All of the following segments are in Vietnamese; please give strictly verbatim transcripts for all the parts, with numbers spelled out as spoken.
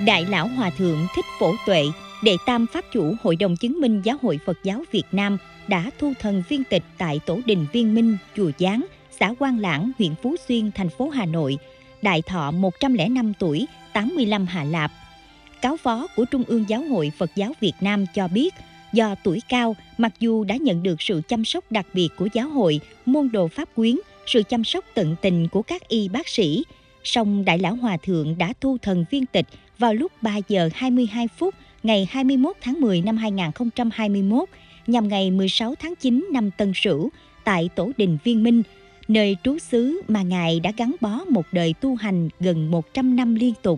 Đại lão Hòa thượng Thích Phổ Tuệ, đệ tam pháp chủ Hội đồng Chứng minh Giáo hội Phật giáo Việt Nam, đã thu thần viên tịch tại tổ đình Viên Minh, chùa Giáng, xã Quang Lãng, huyện Phú Xuyên, thành phố Hà Nội, đại thọ một trăm lẻ năm tuổi, tám mươi lăm Hạ Lạp. Cáo phó của Trung ương Giáo hội Phật giáo Việt Nam cho biết, do tuổi cao, mặc dù đã nhận được sự chăm sóc đặc biệt của giáo hội, môn đồ pháp quyến, sự chăm sóc tận tình của các y bác sĩ, song Đại lão Hòa thượng đã thu thần viên tịch vào lúc ba giờ hai mươi hai phút ngày hai mươi mốt tháng mười năm hai nghìn không trăm hai mươi mốt, nhằm ngày mười sáu tháng chín năm Tân Sửu, tại tổ đình Viên Minh, nơi trú xứ mà Ngài đã gắn bó một đời tu hành gần một trăm năm liên tục.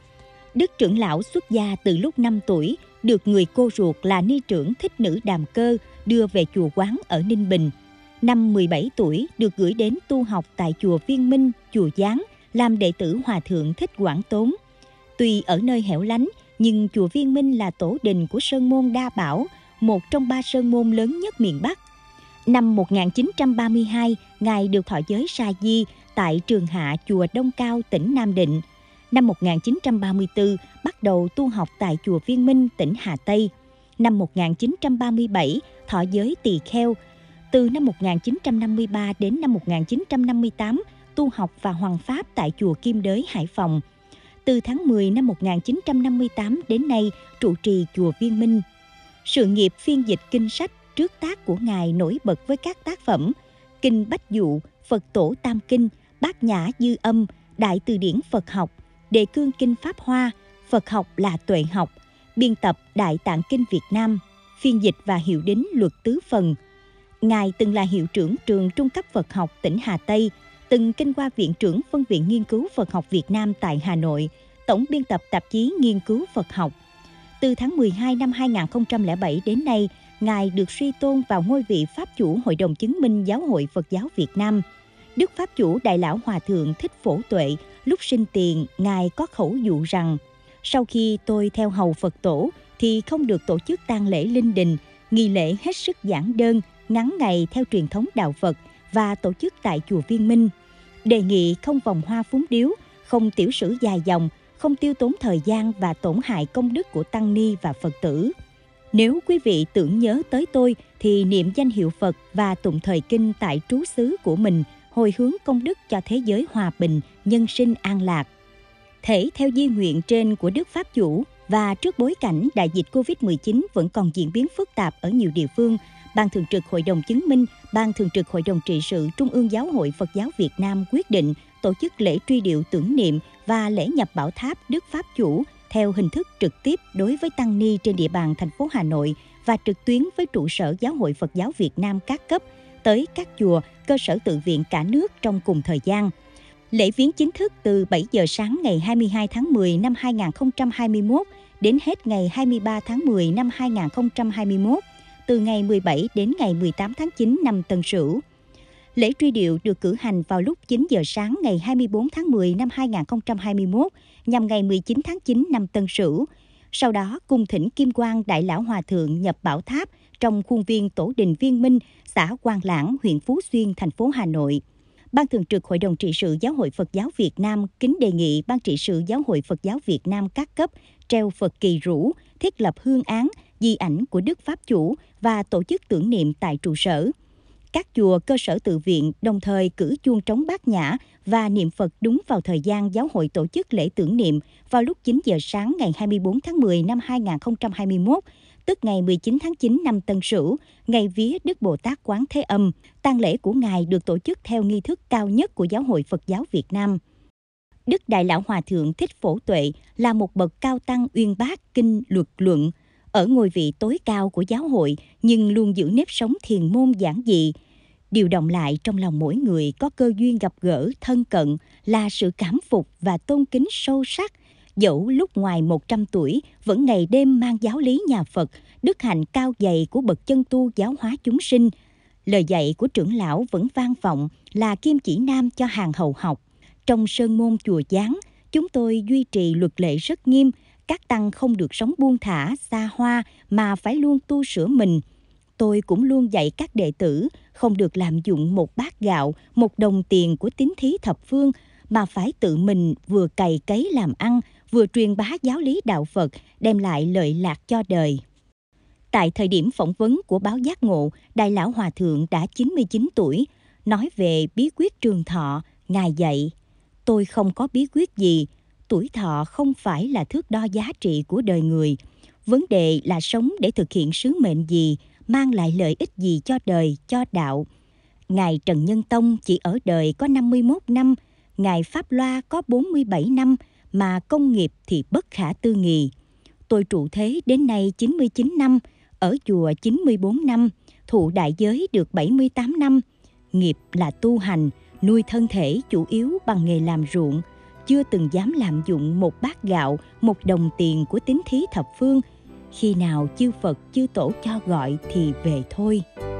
Đức trưởng lão xuất gia từ lúc năm tuổi, được người cô ruột là ni trưởng Thích Nữ Đàm Cơ đưa về chùa Quán ở Ninh Bình. Năm mười bảy tuổi được gửi đến tu học tại chùa Viên Minh, chùa Giáng, làm đệ tử Hòa thượng Thích Quảng Tốn. Tuy ở nơi hẻo lánh, nhưng chùa Viên Minh là tổ đình của Sơn môn Đa Bảo, một trong ba sơn môn lớn nhất miền Bắc. Năm một nghìn chín trăm ba mươi hai, Ngài được thọ giới sa di tại Trường Hạ, chùa Đông Cao, tỉnh Nam Định. Năm một nghìn chín trăm ba mươi tư, bắt đầu tu học tại chùa Viên Minh, tỉnh Hà Tây. Năm một nghìn chín trăm ba mươi bảy, thọ giới tỳ kheo. Từ năm một nghìn chín trăm năm mươi ba đến năm một nghìn chín trăm năm mươi tám, tu học và hoằng pháp tại chùa Kim Đới, Hải Phòng. Từ tháng mười năm một nghìn chín trăm năm mươi tám đến nay, trụ trì chùa Viên Minh. Sự nghiệp phiên dịch kinh sách trước tác của Ngài nổi bật với các tác phẩm Kinh Bách Dụ, Phật Tổ Tam Kinh, Bát Nhã Dư Âm, Đại Từ điển Phật học, Đề cương Kinh Pháp Hoa, Phật học là tuệ học, biên tập Đại Tạng Kinh Việt Nam, phiên dịch và hiệu đính luật tứ phần. Ngài từng là hiệu trưởng trường trung cấp Phật học tỉnh Hà Tây, từng kinh qua viện trưởng phân viện nghiên cứu Phật học Việt Nam tại Hà Nội, tổng biên tập tạp chí Nghiên cứu Phật học. Từ tháng mười hai năm hai nghìn không trăm lẻ bảy đến nay, Ngài được suy tôn vào ngôi vị Pháp chủ Hội đồng Chứng minh Giáo hội Phật giáo Việt Nam. Đức Pháp chủ Đại lão Hòa thượng Thích Phổ Tuệ, lúc sinh tiền, Ngài có khẩu dụ rằng: sau khi tôi theo hầu Phật tổ thì không được tổ chức tang lễ linh đình, nghi lễ hết sức giản đơn, ngắn ngày theo truyền thống đạo Phật và tổ chức tại chùa Viên Minh. Đề nghị không vòng hoa phúng điếu, không tiểu sử dài dòng, không tiêu tốn thời gian và tổn hại công đức của tăng ni và Phật tử. Nếu quý vị tưởng nhớ tới tôi thì niệm danh hiệu Phật và tụng thời kinh tại trú xứ của mình, hồi hướng công đức cho thế giới hòa bình, nhân sinh an lạc. Thể theo di nguyện trên của Đức Pháp chủ và trước bối cảnh đại dịch covid mười chín vẫn còn diễn biến phức tạp ở nhiều địa phương, Ban Thường trực Hội đồng Chứng minh, Ban Thường trực Hội đồng Trị sự Trung ương Giáo hội Phật giáo Việt Nam quyết định tổ chức lễ truy điệu tưởng niệm và lễ nhập bảo tháp Đức Pháp chủ theo hình thức trực tiếp đối với tăng ni trên địa bàn thành phố Hà Nội và trực tuyến với trụ sở Giáo hội Phật giáo Việt Nam các cấp tới các chùa, cơ sở tự viện cả nước trong cùng thời gian. Lễ viếng chính thức từ bảy giờ sáng ngày hai mươi hai tháng mười năm hai nghìn không trăm hai mươi mốt đến hết ngày hai mươi ba tháng mười năm hai nghìn không trăm hai mươi mốt, từ ngày mười bảy đến ngày mười tám tháng chín năm Tân Sửu. Lễ truy điệu được cử hành vào lúc chín giờ sáng ngày hai mươi bốn tháng mười năm hai nghìn không trăm hai mươi mốt, nhằm ngày mười chín tháng chín năm Tân Sửu. Sau đó, cung thỉnh Kim Quang Đại lão Hòa thượng nhập bảo tháp trong khuôn viên tổ đình Viên Minh, xã Quang Lãng, huyện Phú Xuyên, thành phố Hà Nội. Ban Thường trực Hội đồng Trị sự Giáo hội Phật giáo Việt Nam kính đề nghị Ban Trị sự Giáo hội Phật giáo Việt Nam các cấp treo Phật kỳ rũ, thiết lập hương án, di ảnh của Đức Pháp chủ và tổ chức tưởng niệm tại trụ sở. Các chùa, cơ sở tự viện đồng thời cử chuông trống Bát Nhã và niệm Phật đúng vào thời gian giáo hội tổ chức lễ tưởng niệm vào lúc chín giờ sáng ngày hai mươi bốn tháng mười năm hai nghìn không trăm hai mươi mốt, tức ngày mười chín tháng chín năm Tân Sửu, ngày vía Đức Bồ Tát Quán Thế Âm. Tang lễ của Ngài được tổ chức theo nghi thức cao nhất của Giáo hội Phật giáo Việt Nam. Đức Đại lão Hòa thượng Thích Phổ Tuệ là một bậc cao tăng uyên bác kinh luật luận, ở ngôi vị tối cao của giáo hội nhưng luôn giữ nếp sống thiền môn giản dị. Điều động lại trong lòng mỗi người có cơ duyên gặp gỡ thân cận là sự cảm phục và tôn kính sâu sắc. Dẫu lúc ngoài một trăm tuổi vẫn ngày đêm mang giáo lý nhà Phật, đức hạnh cao dày của bậc chân tu giáo hóa chúng sinh. Lời dạy của trưởng lão vẫn vang vọng là kim chỉ nam cho hàng hầu học. Trong sơn môn chùa Giáng, chúng tôi duy trì luật lệ rất nghiêm. Các tăng không được sống buông thả, xa hoa mà phải luôn tu sửa mình. Tôi cũng luôn dạy các đệ tử không được lạm dụng một bát gạo, một đồng tiền của tín thí thập phương, mà phải tự mình vừa cày cấy làm ăn, vừa truyền bá giáo lý đạo Phật, đem lại lợi lạc cho đời. Tại thời điểm phỏng vấn của báo Giác Ngộ, Đại Lão Hòa Thượng đã chín mươi chín tuổi, nói về bí quyết trường thọ, Ngài dạy: tôi không có bí quyết gì, tuổi thọ không phải là thước đo giá trị của đời người. Vấn đề là sống để thực hiện sứ mệnh gì, mang lại lợi ích gì cho đời, cho đạo. Ngài Trần Nhân Tông chỉ ở đời có năm mươi mốt năm, Ngài Pháp Loa có bốn mươi bảy năm, mà công nghiệp thì bất khả tư nghị. Tôi trụ thế đến nay chín mươi chín năm, ở chùa chín mươi bốn năm, thụ đại giới được bảy mươi tám năm. Nghiệp là tu hành, nuôi thân thể chủ yếu bằng nghề làm ruộng, chưa từng dám lạm dụng một bát gạo, một đồng tiền của tín thí thập phương. Khi nào chư Phật chư Tổ cho gọi thì về thôi.